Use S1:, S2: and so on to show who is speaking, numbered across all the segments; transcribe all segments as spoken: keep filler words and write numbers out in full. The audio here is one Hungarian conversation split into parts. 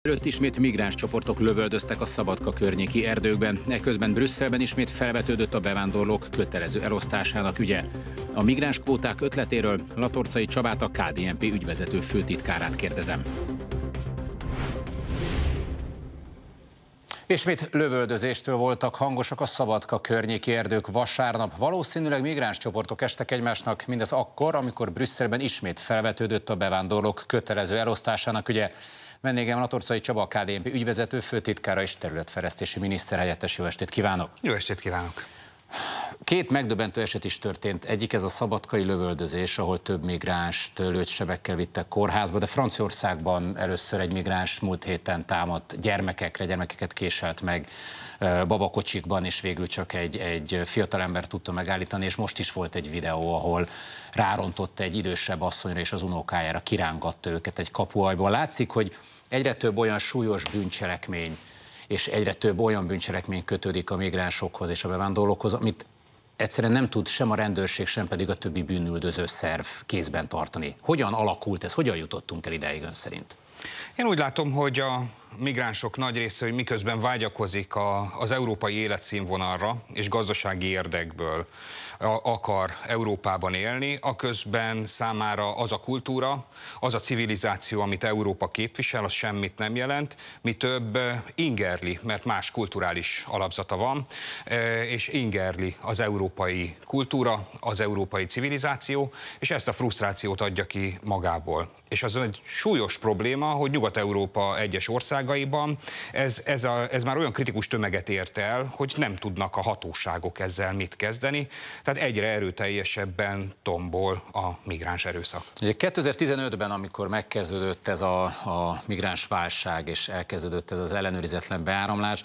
S1: Előtt ismét migráns csoportok lövöldöztek a Szabadka környéki erdőkben, eközben Brüsszelben ismét felvetődött a bevándorlók kötelező elosztásának ügye. A migráns kvóták ötletéről Latorcai Csabát, a ká dé en pé ügyvezető főtitkárát kérdezem. Ismét lövöldözéstől voltak hangosak a Szabadka környéki erdők vasárnap. Valószínűleg migráns csoportok estek egymásnak, mindez akkor, amikor Brüsszelben ismét felvetődött a bevándorlók kötelező elosztásának ügye. Vendégem Latorcai Csaba, a ká dé en pé ügyvezető főtitkára és területfejlesztési miniszterhelyettes. Jó estét kívánok!
S2: Jó estét kívánok!
S1: Két megdöbbentő eset is történt. Egyik ez a szabadkai lövöldözés, ahol több migránst lőttsebekkel vittek kórházba, de Franciaországban először egy migráns múlt héten támadt gyermekekre, gyermekeket késelt meg babakocsikban, és végül csak egy, egy fiatalember tudta megállítani, és most is volt egy videó, ahol rárontott egy idősebb asszonyra és az unókájára, kirángatta őket egy kapuajból. Látszik, hogy egyre több olyan súlyos bűncselekmény, és egyre több olyan bűncselekmény kötődik a migránsokhoz és a bevándorlókhoz, amit egyszerűen nem tud sem a rendőrség, sem pedig a többi bűnüldöző szerv kézben tartani. Hogyan alakult ez? Hogyan jutottunk el ideig ön szerint?
S2: Én úgy látom, hogy a migránsok nagy része, hogy miközben vágyakozik a, az európai életszínvonalra és gazdasági érdekből akar Európában élni, aközben számára az a kultúra, az a civilizáció, amit Európa képvisel, az semmit nem jelent, mi több ingerli, mert más kulturális alapzata van, és ingerli az európai kultúra, az európai civilizáció, és ezt a frusztrációt adja ki magából. És az egy súlyos probléma, hogy Nyugat-Európa egyes országaiban ez, ez, a, ez már olyan kritikus tömeget ért el, hogy nem tudnak a hatóságok ezzel mit kezdeni, tehát egyre erőteljesebben tombol a migráns erőszak.
S1: Ugye kétezer-tizenötben, amikor megkezdődött ez a, a migráns válság, és elkezdődött ez az ellenőrizetlen beáramlás,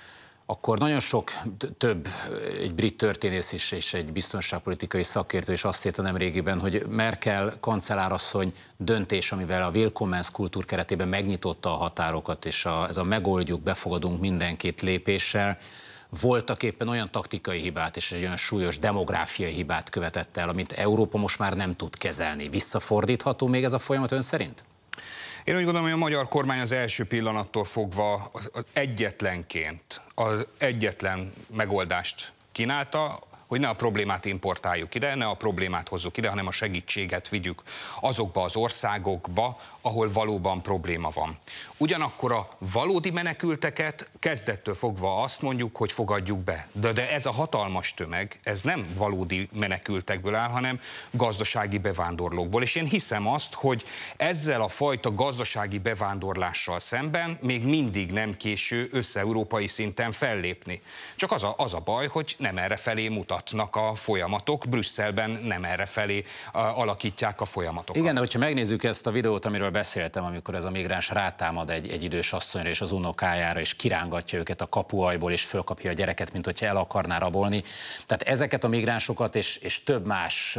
S1: akkor nagyon sok több, egy brit történész is és egy biztonságpolitikai szakértő is azt írta nemrégiben, hogy Merkel kancellárasszony döntés, amivel a Willkommens kultúr keretében megnyitotta a határokat, és a, ez a megoldjuk, befogadunk mindenkit lépéssel, voltak éppen olyan taktikai hibát és egy olyan súlyos demográfiai hibát követett el, amit Európa most már nem tud kezelni. Visszafordítható még ez a folyamat ön szerint?
S2: Én úgy gondolom, hogy a magyar kormány az első pillanattól fogva egyetlenként, az egyetlen megoldást kínálta, hogy ne a problémát importáljuk ide, ne a problémát hozzuk ide, hanem a segítséget vigyük azokba az országokba, ahol valóban probléma van. Ugyanakkor a valódi menekülteket kezdettől fogva azt mondjuk, hogy fogadjuk be. De, de ez a hatalmas tömeg, ez nem valódi menekültekből áll, hanem gazdasági bevándorlókból. És én hiszem azt, hogy ezzel a fajta gazdasági bevándorlással szemben még mindig nem késő össze-európai szinten fellépni. Csak az a, az a baj, hogy nem erre felé mutat a folyamatok, Brüsszelben nem erre felé alakítják a folyamatokat.
S1: Igen, de hogyha megnézzük ezt a videót, amiről beszéltem, amikor ez a migráns rátámad egy, egy idős asszonyra és az unokájára, és kirángatja őket a kapuajból, és fölkapja a gyereket, mint hogyha el akarná rabolni. Tehát ezeket a migránsokat és, és több más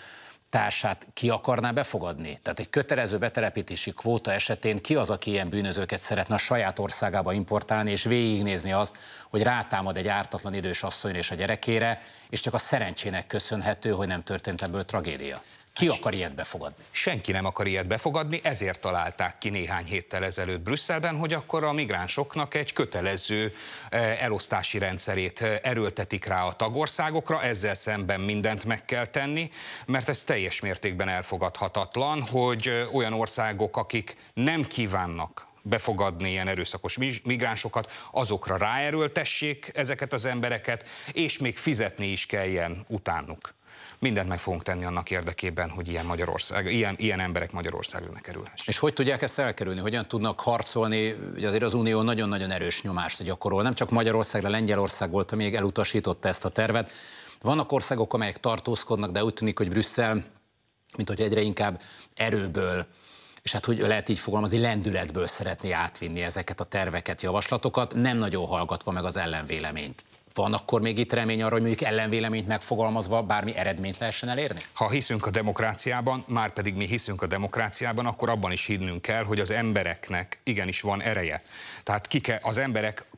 S1: társát ki akarná befogadni? Tehát egy kötelező betelepítési kvóta esetén ki az, aki ilyen bűnözőket szeretne a saját országába importálni, és végignézni azt, hogy rátámad egy ártatlan idős asszonyra és a gyerekére, és csak a szerencsének köszönhető, hogy nem történt ebből tragédia. Ki akar ilyet befogadni?
S2: Senki nem akar ilyet befogadni, ezért találták ki néhány héttel ezelőtt Brüsszelben, hogy akkor a migránsoknak egy kötelező elosztási rendszerét erőltetik rá a tagországokra, ezzel szemben mindent meg kell tenni, mert ez teljes mértékben elfogadhatatlan, hogy olyan országok, akik nem kívánnak befogadni ilyen erőszakos migránsokat, azokra ráerőltessék ezeket az embereket, és még fizetni is kelljen utánuk. Mindent meg fogunk tenni annak érdekében, hogy ilyen, Magyarország, ilyen, ilyen emberek Magyarországra ne kerülhessenek.
S1: És hogy tudják ezt elkerülni? Hogyan tudnak harcolni? Ugye azért az Unió nagyon-nagyon erős nyomást gyakorol. Nem csak Magyarországra, Lengyelország volt, ami még elutasította ezt a tervet. Vannak országok, amelyek tartózkodnak, de úgy tűnik, hogy Brüsszel, mint hogy egyre inkább erőből, és hát hogy lehet így fogalmazni, lendületből szeretné átvinni ezeket a terveket, javaslatokat, nem nagyon hallgatva meg az ellenvéleményt. Van akkor még itt remény arra, hogy mondjuk ellenvéleményt megfogalmazva bármi eredményt lehessen elérni?
S2: Ha hiszünk a demokráciában, már pedig mi hiszünk a demokráciában, akkor abban is hinnünk kell, hogy az embereknek igenis van ereje. Tehát ki kell, az emberek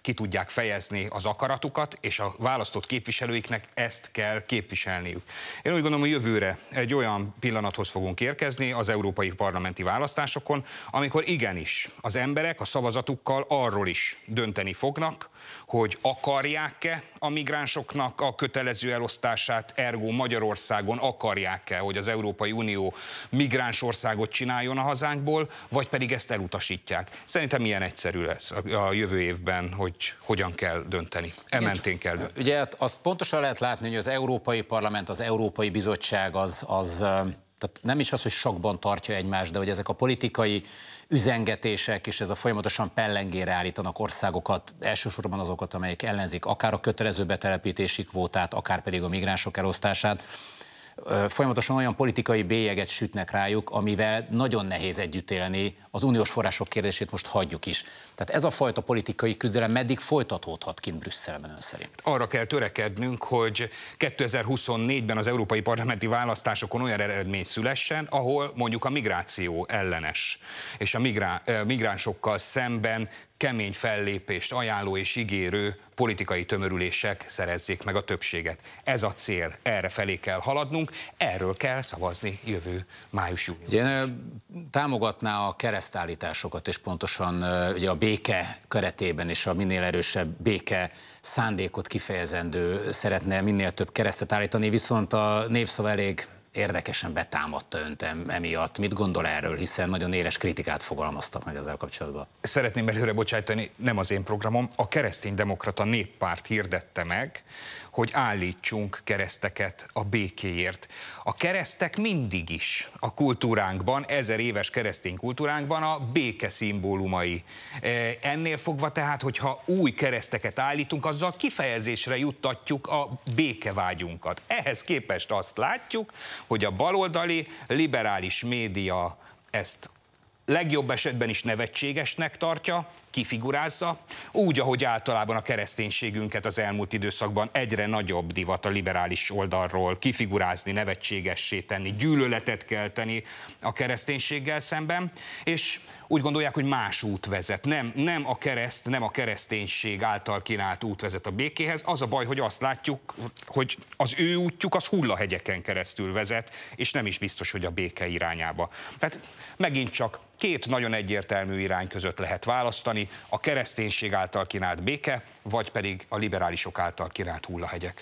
S2: ki tudják fejezni az akaratukat, és a választott képviselőiknek ezt kell képviselniük. Én úgy gondolom, hogy jövőre egy olyan pillanathoz fogunk érkezni az európai parlamenti választásokon, amikor igenis az emberek a szavazatukkal arról is dönteni fognak, hogy akarják-e a migránsoknak a kötelező elosztását, ergo Magyarországon akarják-e, hogy az Európai Unió migráns országot csináljon a hazánkból, vagy pedig ezt elutasítják. Szerintem milyen egyszerű lesz a jövő évben, hogy hogyan kell dönteni. Ementén kell dönteni.
S1: Ugye azt pontosan lehet látni, hogy az Európai Parlament, az Európai Bizottság az, az tehát nem is az, hogy sakban tartja egymást, de hogy ezek a politikai üzengetések, és ez a folyamatosan pellengére állítanak országokat, elsősorban azokat, amelyek ellenzik akár a kötelező betelepítési kvótát, akár pedig a migránsok elosztását, folyamatosan olyan politikai bélyeget sütnek rájuk, amivel nagyon nehéz együtt élni. Az uniós források kérdését most hagyjuk is. Tehát ez a fajta politikai küzdelem meddig folytatódhat kint Brüsszelben ön szerint? Arra
S2: kell törekednünk, hogy kétezer-huszonnégyben az európai parlamenti választásokon olyan eredmény szülessen, ahol mondjuk a migráció ellenes, és a migrá- migránsokkal szemben kemény fellépést ajánló és ígérő politikai tömörülések szerezzék meg a többséget. Ez a cél, erre felé kell haladnunk, erről kell szavazni jövő május-június.
S1: Én támogatná a keresztállításokat, és pontosan ugye a béke keretében és a minél erősebb béke szándékot kifejezendő szeretne minél több keresztet állítani, viszont a Népszava elég érdekesen betámadta önt emiatt. Mit gondol erről, hiszen nagyon éles kritikát fogalmaztak meg ezzel kapcsolatban?
S2: Szeretném előre bocsájtani, nem az én programom, a Kereszténydemokrata Néppárt hirdette meg, hogy állítsunk kereszteket a békéért. A keresztek mindig is a kultúránkban, ezer éves keresztény kultúránkban a béke szimbólumai. Ennél fogva tehát, hogyha új kereszteket állítunk, azzal kifejezésre juttatjuk a békevágyunkat. Ehhez képest azt látjuk, hogy a baloldali, liberális média ezt legjobb esetben is nevetségesnek tartja, kifigurázza, úgy, ahogy általában a kereszténységünket az elmúlt időszakban egyre nagyobb divat a liberális oldalról kifigurázni, nevetségessé tenni, gyűlöletet kelteni a kereszténységgel szemben, és úgy gondolják, hogy más út vezet. Nem, nem a kereszt, nem a kereszténység által kínált út vezet a békéhez. Az a baj, hogy azt látjuk, hogy az ő útjuk az hullahegyeken keresztül vezet, és nem is biztos, hogy a béke irányába. Tehát megint csak két nagyon egyértelmű irány között lehet választani, a kereszténység által kínált béke, vagy pedig a liberálisok által kínált hullahegyek.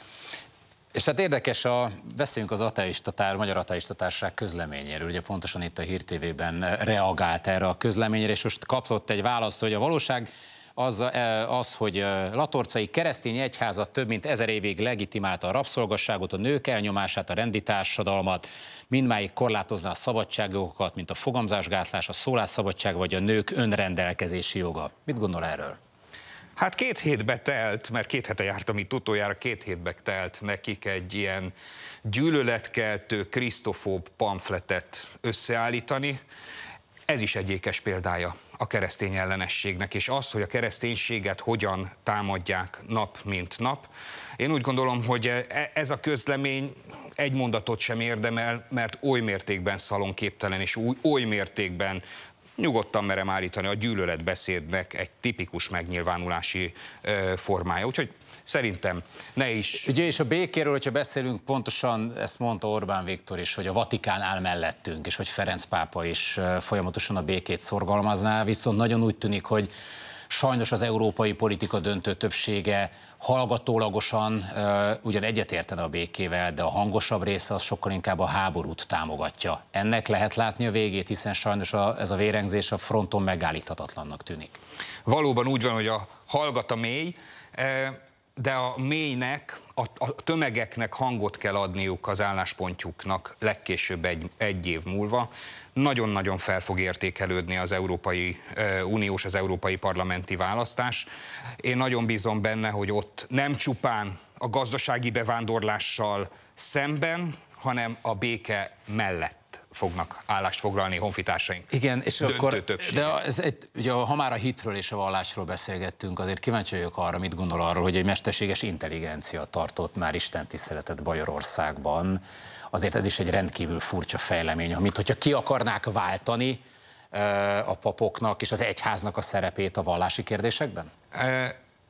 S1: És hát érdekes, a, beszéljünk az ateista tár, Magyar Ateista Társaság közleményéről, ugye pontosan itt a Hír té vében reagált erre a közleményre, és most kapott egy választ, hogy a valóság az, az, hogy latorcai keresztény egyházat több mint ezer évig legitimálta a rabszolgasságot, a nők elnyomását, a rendi társadalmat, mindmáig korlátozná a szabadságjogokat, mint a fogamzásgátlás, a szólásszabadság vagy a nők önrendelkezési joga. Mit gondol erről?
S2: Hát két hétbe telt, mert két hete jártam itt utoljára, két hétbe telt nekik egy ilyen gyűlöletkeltő, krisztofób pamfletet összeállítani. Ez is egy ékes példája a keresztény ellenességnek, és az, hogy a kereszténységet hogyan támadják nap mint nap. Én úgy gondolom, hogy ez a közlemény egy mondatot sem érdemel, mert oly mértékben szalonképtelen, és oly mértékben nyugodtan merem állítani, a gyűlöletbeszédnek egy tipikus megnyilvánulási ö, formája. Úgyhogy szerintem ne is...
S1: Ugye és a békéről, hogyha beszélünk, pontosan ezt mondta Orbán Viktor is, hogy a Vatikán áll mellettünk, és hogy Ferenc pápa is folyamatosan a békét szorgalmazná, viszont nagyon úgy tűnik, hogy sajnos az európai politika döntő többsége hallgatólagosan uh, ugyan egyetértene a békével, de a hangosabb része az sokkal inkább a háborút támogatja. Ennek lehet látni a végét, hiszen sajnos a, ez a vérengzés a fronton megállíthatatlannak tűnik.
S2: Valóban úgy van, hogy a hallgat a mély, de a mélynek, a, a tömegeknek hangot kell adniuk az álláspontjuknak legkésőbb egy, egy év múlva. Nagyon-nagyon fel fog értékelődni az Európai Uniós, az Európai Parlamenti választás. Én nagyon bízom benne, hogy ott nem csupán a gazdasági bevándorlással szemben, hanem a béke mellett fognak állást foglalni honfitársaink.
S1: Igen, és akkor, de ez egy, ugye, ha már a hitről és a vallásról beszélgettünk, azért kíváncsi vagyok arra, mit gondol arról, hogy egy mesterséges intelligencia tartott már istentiszteletet Bajorországban. Azért ez is egy rendkívül furcsa fejlemény, amit hogyha ki akarnák váltani a papoknak és az egyháznak a szerepét a vallási kérdésekben?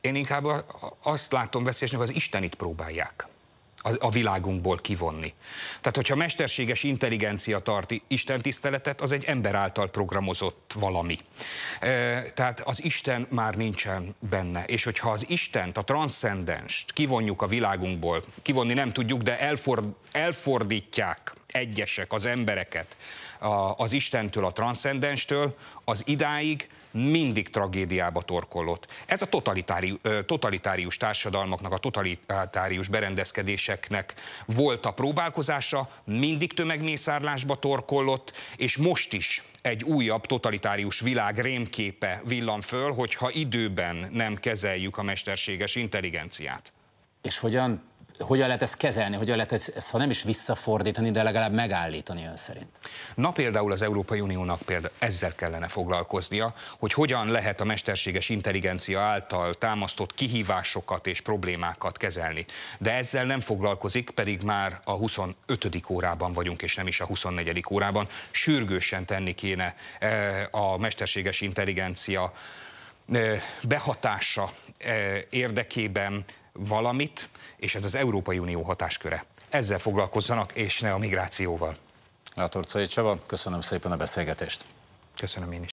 S2: Én inkább azt látom veszélyesnek, az Istenit próbálják a világunkból kivonni. Tehát, hogyha mesterséges intelligencia tart istentiszteletet, az egy ember által programozott valami. Tehát az Isten már nincsen benne. És hogyha az Istent, a transzcendenst kivonjuk a világunkból, kivonni nem tudjuk, de elford, elfordítják egyesek az embereket az Istentől, a transzcendenstől, az idáig mindig tragédiába torkollott. Ez a totalitárius, totalitárius társadalmaknak, a totalitárius berendezkedéseknek volt a próbálkozása, mindig tömegmészárlásba torkollott, és most is egy újabb totalitárius világ rémképe villan föl, hogyha időben nem kezeljük a mesterséges intelligenciát.
S1: És hogyan Hogyan lehet ezt kezelni, hogyan lehet ezt, ezt ha nem is visszafordítani, de legalább megállítani ön szerint?
S2: Na például az Európai Uniónak például ezzel kellene foglalkoznia, hogy hogyan lehet a mesterséges intelligencia által támasztott kihívásokat és problémákat kezelni. De ezzel nem foglalkozik, pedig már a huszonötödik órában vagyunk, és nem is a huszonnegyedik órában. Sürgősen tenni kéne a mesterséges intelligencia behatása érdekében valamit, és ez az Európai Unió hatásköre. Ezzel foglalkozzanak, és ne a migrációval.
S1: Latorcai Csaba, köszönöm szépen a beszélgetést.
S2: Köszönöm én is.